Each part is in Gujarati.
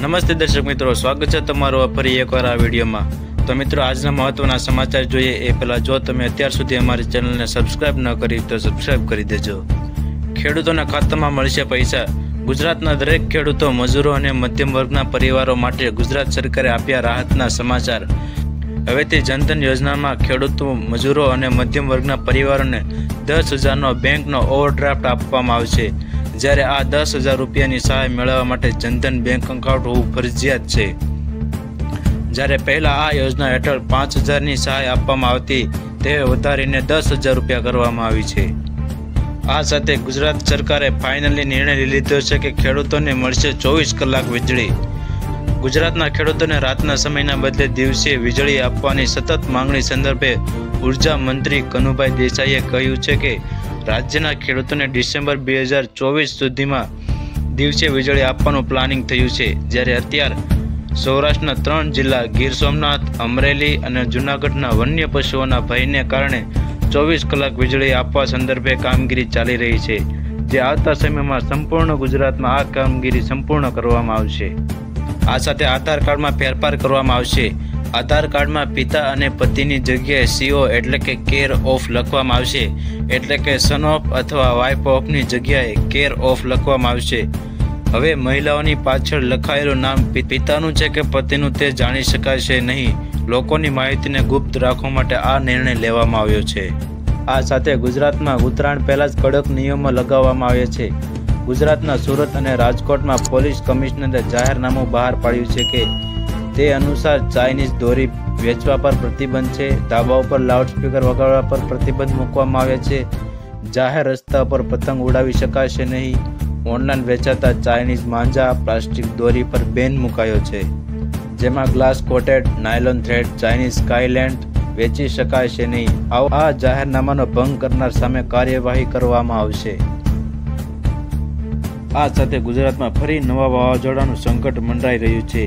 નમસ્તે દર્શક મિત્રો, સ્વાગત છે તમારું ફરી એકવાર આ વિડીયોમાં। તો મિત્રો, આજના મહત્વના સમાચાર જોઈએ એ પહેલાં જો તમે અત્યાર સુધી અમારી ચેનલને સબસ્ક્રાઇબ ન કરી તો સબસ્ક્રાઇબ કરી દેજો। ખેડૂતોના ખાતામાં મળશે પૈસા। ગુજરાતના દરેક ખેડૂતો, મજૂરો અને મધ્યમ વર્ગના પરિવારો માટે ગુજરાત સરકારે આપ્યા રાહતના સમાચાર। હવેથી જનધન યોજનામાં ખેડૂતો, મજૂરો અને મધ્યમ વર્ગના પરિવારોને 10,000નો બેંકનો ઓવરડ્રાફ્ટ આપવામાં આવશે। જ્યારે આ 10,000 રૂપિયાની સહાય મેળવવા માટે જનધન બેંક એકાઉન્ટ હોવું ફરજિયાત છે। જ્યારે પહેલા આ યોજના હેઠળ 5,000ની સહાય આપવામાં આવતી, તે વધારીને 10,000 રૂપિયા કરવામાં આવી છે। આ સાથે ગુજરાત સરકારે ફાઇનલી નિર્ણય લીધો છે કે ખેડૂતોને મળશે 24 કલાક વીજળી। ગુજરાતના ખેડૂતોને રાતના સમયના બદલે દિવસે વીજળી આપવાની સતત માંગણી સંદર્ભે ઉર્જા મંત્રી કનુભાઈ દેસાઈએ કહ્યું છે કે રાજ્યના ખેડૂતોને ડિસેમ્બર 2024 સુધીમાં દિવસે વીજળી આપવાનું પ્લાનિંગ થયું છે। જ્યારે અત્યાર સૌરાષ્ટ્રના 3 જિલ્લા ગીર સોમનાથ, અમરેલી અને જૂનાગઢના વન્ય પશુઓના ભયને કારણે 24 કલાક વીજળી આપવા સંદર્ભે કામગીરી ચાલી રહી છે, જે આવતા સમયમાં સંપૂર્ણ ગુજરાતમાં આ કામગીરી સંપૂર્ણ કરવામાં આવશે। આ સાથે આધાર કાર્ડમાં ફેરફાર કરવામાં આવશે। આધાર કાર્ડમાં પિતા અને પતિની જગ્યાએ CO એટલે કે કેર ઓફ લખવામાં આવશે, એટલે કે સન ઓફ અથવા વાઇફ ઓફની જગ્યાએ કેર ઓફ લખવામાં આવશે। હવે મહિલાઓની પાછળ લખાયેલું નામ પિતાનું છે કે પતિનું તે જાણી શકાશે નહીં। લોકોની માહિતીને ગુપ્ત રાખવા માટે આ નિર્ણય લેવામાં આવ્યો છે। આ સાથે ગુજરાતમાં ઉત્તરાયણ પહેલા જ કડક નિયમો લગાવવામાં આવ્યા છે। ગુજરાતના સુરત અને રાજકોટમાં પોલીસ કમિશનરે જાહેરનામું બહાર પાડ્યું છે કે તે અનુસાર ચાઇનીઝ દોરી વેચવા પર પ્રતિબંધ છે, ધાબા ઉપર લાઉડસ્પીકર વગાડવા પર પ્રતિબંધ મૂકવામાં આવ્યા છે, જાહેર રસ્તા પર પતંગ ઉડાવી શકાશે નહીં, ઓનલાઈન વેચાતા ચાઇનીઝ માંજા, પ્લાસ્ટિક દોરી પર બેન મુકાયો છે, જેમાં glass coated, nylon thread, Chinese સ્કાયલેન્ડ વેચી શકાશે નહીં। આ જાહેરનામાનો ભંગ કરનાર સામે કાર્યવાહી કરવામાં આવશે। આ સાથે ગુજરાતમાં ફરી નવા વાવાઝોડાનું સંકટ મંડરાઈ રહ્યું છે।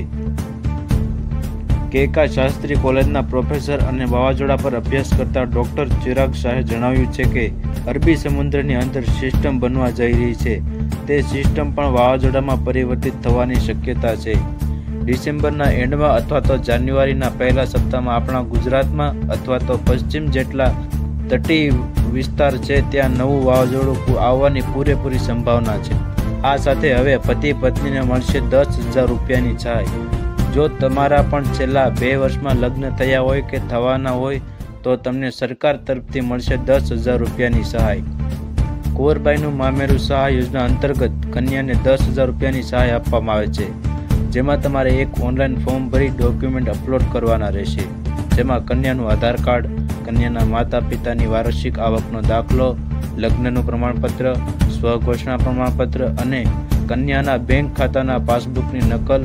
કેકા શાસ્ત્રી કોલેજના પ્રોફેસર અને વાવાઝોડા પર અભ્યાસ કરતા ડોક્ટર ચિરાગ શાહે જણાવ્યું છે કે અરબી સમુદ્રની અંદર સિસ્ટમ બનવા જઈ રહી છે। તે સિસ્ટમ પણ વાવાઝોડામાં પરિવર્તિત થવાની શક્યતા છે। ડિસેમ્બરના એન્ડમાં અથવા તો જાન્યુઆરીના પહેલા સપ્તાહમાં આપણા ગુજરાતમાં અથવા તો પશ્ચિમ જેટલા તટીય વિસ્તાર છે ત્યાં નવું વાવાઝોડું આવવાની પૂરેપૂરી સંભાવના છે। આ સાથે હવે પતિ પત્નીને મળશે 10,000 રૂપિયાની સહાય। જો તમારા પણ છેલ્લા 2 વર્ષમાં લગ્ન થયા હોય કે થવાના હોય તો તમને સરકાર તરફથી મળશે 10,000 રૂપિયાની સહાય। કુંવરબાઈનું મામેરું સહાય યોજના અંતર્ગત કન્યાને 10,000 રૂપિયાની સહાય આપવામાં આવે છે, જેમાં તમારે એક ઓનલાઈન ફોર્મ ભરી ડોક્યુમેન્ટ અપલોડ કરવાના રહેશે, જેમાં કન્યાનું આધાર કાર્ડ, કન્યાના માતા પિતાની વાર્ષિક આવકનો દાખલો, લગ્નનું પ્રમાણપત્ર, સ્વઘોષણા પ્રમાણપત્ર અને કન્યાના બેંક ખાતાના પાસબુકની નકલ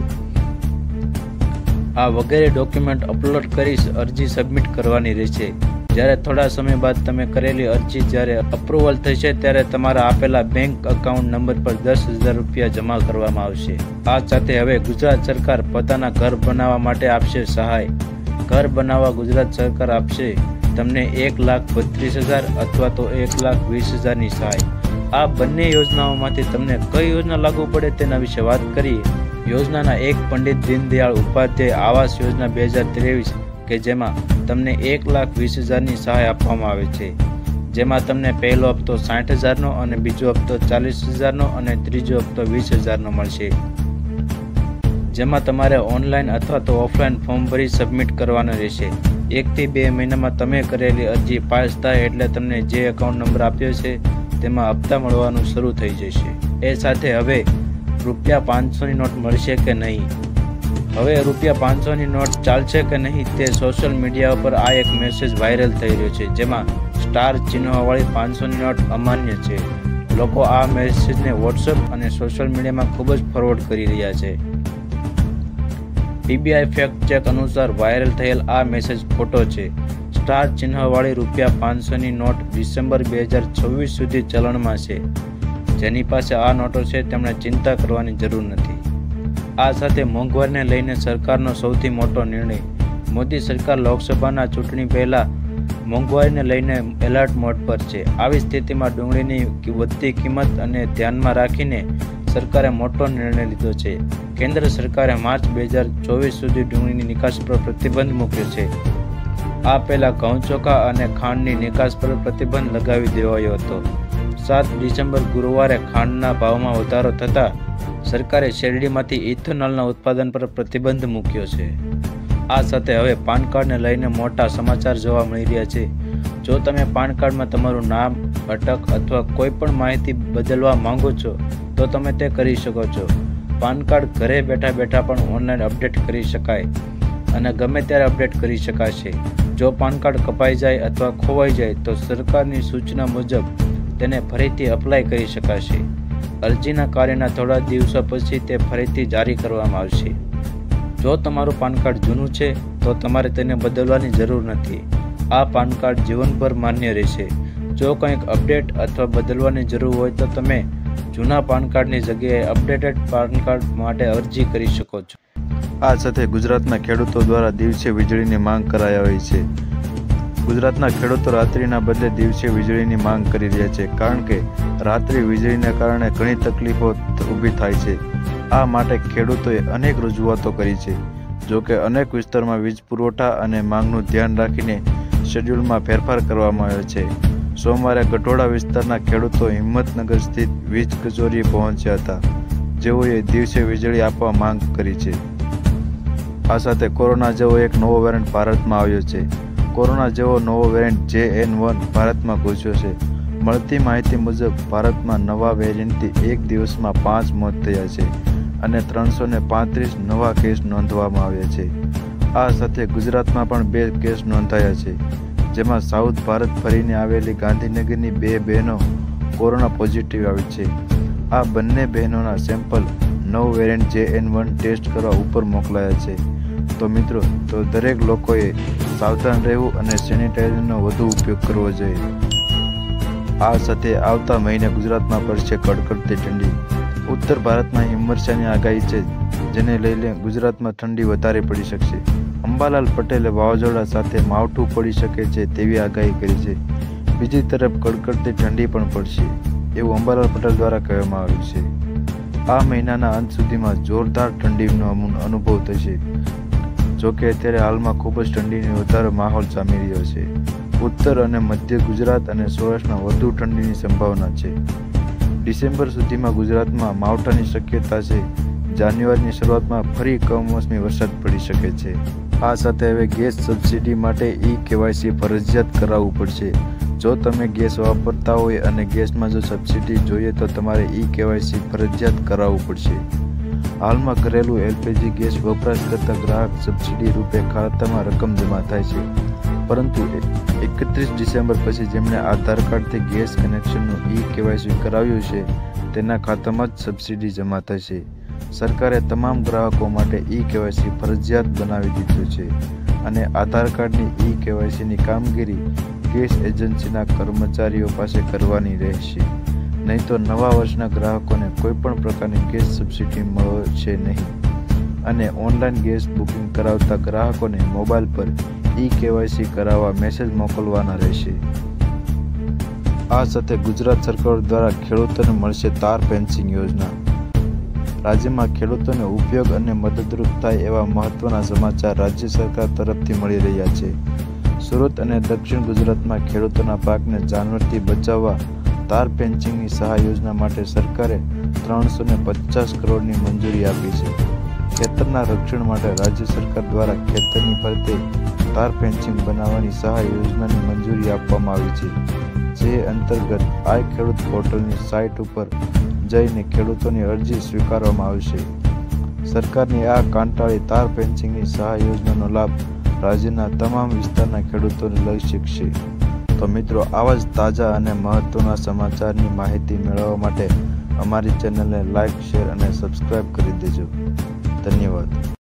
આ વગેરે ડોક્યુમેન્ટ અપલોડ કરી અરજી સબમિટ કરવાની રહેશે। જ્યારે થોડા સમય બાદ તમે કરેલી અરજી જ્યારે અપ્રુવલ થશે ત્યારે તમારા આપેલા બેંક એકાઉન્ટ નંબર પર 10,000 રૂપિયા જમા કરવામાં આવશે। આ સાથે હવે ગુજરાત સરકાર પોતાના ઘર બનાવવા માટે આપશે સહાય। ઘર બનાવવા ગુજરાત સરકાર આપશે તમને 1,32,000 અથવા તો 1,20,000ની સહાય। આ બંને યોજનાઓમાંથી તમને કઈ યોજના લાગુ પડે તેના વિશે વાત કરીએ। યોજનાના એક પંડિત દીનદયાળ ઉપાધ્યાય આવાસ યોજના 2023 કે જેમાં તમને 1,20,000ની સહાય આપવામાં આવે છે, જેમાં તમને પહેલો હપ્તો 60,000નો અને બીજો હપ્તો 40,000નો અને ત્રીજો હપ્તો 20,000નો મળશે, જેમાં તમારે ઓનલાઈન અથવા તો ઓફલાઈન ફોર્મ ભરી સબમિટ કરવાનું રહેશે। 1 થી 2 મહિનામાં તમે કરેલી અરજી પાસ થાય એટલે તમને જે એકાઉન્ટ નંબર આપ્યો છે તેમાં હપ્તા મળવાનું શરૂ થઈ જશે। એ સાથે હવે ₹500ની નોટ મળશે કે નહીં? હવે ₹500ની નોટ ચાલશે કે નહીં તે સોશિયલ મીડિયા પર આ એક મેસેજ વાયરલ થઈ રહ્યો છે, જેમાં સ્ટાર ચિહ્નવાળી 500ની નોટ અમાન્ય છે। લોકો આ મેસેજને વોટ્સએપ અને સોશિયલ મીડિયામાં ખૂબ જ ફોરવર્ડ કરી રહ્યા છે। PBI ફેક્ટ ચેક અનુસાર વાયરલ થયેલ આ મેસેજ ખોટો છે। સ્ટાર ચિહ્નવાળી ₹500ની નોટ ડિસેમ્બર 2026 સુધી ચલણમાં છે। જેની પાસે આ નોટો છે તેમણે ચિંતા કરવાની જરૂર નથી। આ સાથે મોંઘવારીને લઈને સરકારનો સૌથી મોટો નિર્ણય। મોદી સરકાર લોકસભાના ચૂંટણી પહેલા મોંઘવારીને લઈને એલર્ટ મોડ પર છે। આવી સ્થિતિમાં ડુંગળીની વધતી કિંમત અને ધ્યાનમાં રાખીને સરકારે મોટો નિર્ણય લીધો છે। કેન્દ્ર સરકારે માર્ચ 2024 સુધી ડુંગળીની નિકાસ પર પ્રતિબંધ મૂક્યો છે। આ પહેલા ઘઉં ચોખા અને ખાંડની નિકાસ પર પ્રતિબંધ લગાવી દેવાયો હતો। 7 ડિસેમ્બર ગુરુવારે ખાંડના ભાવમાં વધારો થતાં સરકારે શેરડીમાંથી ઇથેનોલના ઉત્પાદન પર પ્રતિબંધ મૂક્યો છે। આ સાથે હવે પાન કાર્ડને લઈને મોટા સમાચાર જોવા મળી રહ્યા છે। જો તમે પાન કાર્ડમાં તમારું નામ, અટક અથવા કોઈ પણ માહિતી બદલવા માંગો છો તો તમે તે કરી શકો છો। પાન કાર્ડ ઘરે બેઠા બેઠા પણ ઓનલાઈન અપડેટ કરી શકાય અને ગમે ત્યારે અપડેટ કરી શકાશે। જો પાન કાર્ડ કપાઈ જાય અથવા ખોવાઈ જાય તો સરકારની સૂચના મુજબ તેને ફરીથી અપ્લાય કરી શકાશે। અરજીના કાર્યના થોડા દિવસો પછી તે ફરીથી જારી કરવામાં આવશે। જો તમારું પાન કાર્ડ જૂનું છે તો તમારે તેને બદલવાની જરૂર નથી। આ પાન કાર્ડ જીવનભર માન્ય રહેશે। જો કંઈક અપડેટ અથવા બદલવાની જરૂર હોય તો તમે જૂના પાન કાર્ડની જગ્યાએ અપડેટેડ પાન કાર્ડ માટે અરજી કરી શકો છો। આ સાથે ગુજરાતના ખેડૂતો દ્વારા દિવસે વીજળીની માંગ કરાઈ આવી છે। ગુજરાતના ખેડૂતો રાત્રિના બદલે દિવસે વીજળીની માંગ કરી રહ્યા છે, કારણ કે રાત્રિ વીજળીને કારણે ઘણી તકલીફો ઊભી થાય છે। આ માટે ખેડૂતોએ અનેક રજૂઆતો કરી છે। જો કે અનેક વિસ્તારમાં વીજ પુરવઠા અને માંગનું ધ્યાન રાખીને શેડ્યુલમાં ફેરફાર કરવામાં આવ્યો છે। સોમવારે ગઢોડા વિસ્તારના ખેડૂતો હિંમતનગર સ્થિત વીજ કચેરીએ પહોંચ્યા હતા, જેઓએ દિવસે વીજળી આપવા માંગ કરી છે। આ સાથે કોરોના જેવો એક નવો વેરિયન્ટ ભારતમાં આવ્યો છે। કોરોના જેવો નવો વેરિયન્ટ JN1 ભારતમાં ઘૂસ્યો છે। મળતી માહિતી મુજબ ભારતમાં નવા વેરિયન્ટથી એક દિવસમાં 5 મોત થયા છે અને 335 નવા કેસ નોંધવામાં આવ્યા છે। આ સાથે ગુજરાતમાં પણ 2 કેસ નોંધાયા છે, જેમાં સાઉથ ભારત ફરીને આવેલી ગાંધીનગરની 2 બહેનો કોરોના પોઝિટિવ આવી છે। આ બંને બહેનોના સેમ્પલ નવ વેરિયન્ટ JN1 ટેસ્ટ કરવા ઉપર મોકલાયા છે। તો મિત્રો, દરેક લોકોએ સાવધાન રહેવું અને સેનિટાઈઝરનો વધુ ઉપયોગ કરવો જોઈએ। આ સાથે આવતા મહિને ગુજરાતમાં પડશે કડકડતી ઠંડી। ઉત્તર ભારતમાં હિમવર્ષાની આગાહી છે, જેને લઈને ગુજરાતમાં ઠંડી વધારે પડી શકશે। અંબાલાલ પટેલે વાવાઝોડા સાથે માવઠું પડી શકે છે તેવી આગાહી કરી છે। બીજી તરફ કડકડતી ઠંડી પણ પડશે એવું અંબાલાલ પટેલ દ્વારા કહેવામાં આવ્યું છે। આ મહિનાના અંત સુધીમાં જોરદાર ઠંડીનો અનુભવ થશે। જોકે અત્યારે હાલમાં ખૂબ જ ઠંડીનો વધારે માહોલ જામી રહ્યો છે। ઉત્તર અને મધ્ય ગુજરાત અને સૌરાષ્ટ્રમાં વધુ ઠંડીની સંભાવના છે। ડિસેમ્બર સુધીમાં ગુજરાતમાં માવઠાની શક્યતા છે। જાન્યુઆરીની શરૂઆતમાં ફરી કમોસમી વરસાદ પડી શકે છે। આ સાથે હવે ગેસ સબસિડી માટે KYC ફરજિયાત કરાવવું પડશે। જો તમે ગેસ વાપરતા હોય અને ગેસમાં જો સબસિડી જોઈએ તો તમારે KYC ફરજિયાત કરાવવું પડશે। હાલમાં ઘરેલું LPG ગેસ વપરાશ કરતા ગ્રાહક સબસિડી રૂપે ખાતામાં રકમ જમા થાય છે, પરંતુ 31 ડિસેમ્બર પછી જેમણે આધાર કાર્ડથી ગેસ કનેક્શનનું KYC કરાવ્યું છે તેના ખાતામાં જ સબસિડી જમા થશે। સરકારે તમામ ગ્રાહકો માટે KYC ફરજિયાત બનાવી દીધું છે અને આધાર કાર્ડની KYCની કામગીરી ગેસ એજન્સીના કર્મચારીઓ પાસે કરવાની રહેશે। નહીં તો નવા વર્ષના ગ્રાહકોને કોઈપણ પ્રકારની ગેસ સબસિડી મળશે નહીં અને ઓનલાઈન ગેસ બુકિંગ કરાવતા ગ્રાહકોને મોબાઈલ પર KYC કરાવવા મેસેજ મોકલવાના રહેશે। આ સાથે ગુજરાત સરકાર દ્વારા ખેડૂતોને મળશે તાર ફેન્સિંગ યોજના। રાજ્યમાં ખેડૂતોને ઉપયોગ અને મદદરૂપ થાય એવા મહત્વના સમાચાર રાજ્ય સરકાર તરફથી મળી રહ્યા છે। સુરત અને દક્ષિણ ગુજરાતમાં ખેડૂતોના પાકને જાનવરથી બચાવવા તાર ફેન્સિંગની સહાય યોજના માટે સરકારે 350 કરોડની મંજૂરી આપી છે। ખેતરના રક્ષણ માટે રાજ્ય સરકાર દ્વારા ખેતરની ફરતે તાર ફેન્સિંગ બનાવવાની સહાય યોજનાની મંજૂરી આપવામાં આવી છે, જે અંતર્ગત આઈ ખેડૂત પોર્ટલની સાઇટ ઉપર જઈને ખેડૂતોની અરજી સ્વીકારવામાં આવશે। સરકારની આ કાંટાળી તાર ફેન્સિંગની સહાય યોજનાનો લાભ રાજ્યના તમામ વિસ્તારના ખેડૂતોને લઈ શકશે। તો મિત્રો, આવા જ તાજા અને મહત્વના સમાચારની માહિતી મેળવવા માટે અમારી ચેનલને લાઇક, શેર અને સબસ્ક્રાઇબ કરી દેજો। ધન્યવાદ।